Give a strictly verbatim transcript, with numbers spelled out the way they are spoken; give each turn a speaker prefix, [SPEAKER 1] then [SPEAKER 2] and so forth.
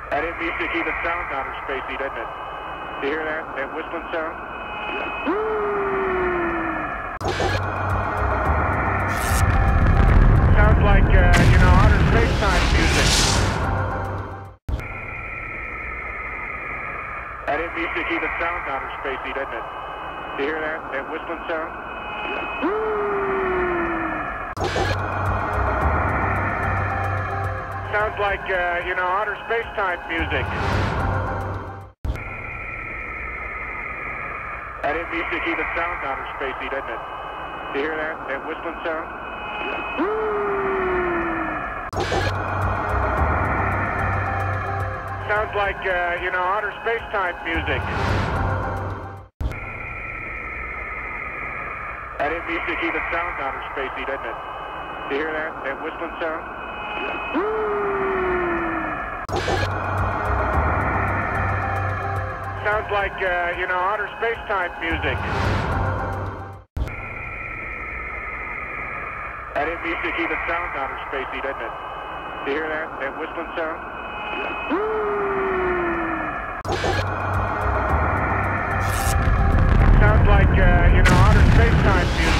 [SPEAKER 1] That is music even sounds outer spacey, doesn't it? Do you hear that? That whistling sound? Sounds like, uh, you know, outer space-time music. That is music even sounds outer spacey, doesn't it? Do you hear that? That whistling sound? Sounds like, uh, you know, outer space-time music. That is music even sounds outer spacey, doesn't it? Do you hear that? That whistling sound? Sounds like, uh, you know, outer space-time music. That is music even sounds outer spacey, doesn't it? Do you hear that? That whistling sound? Sounds like, uh, you know, outer space-time music. That is music even sounds outer spacey, doesn't it? Do you hear that? That whistling sound? Sounds like, uh, you know, outer space-time music.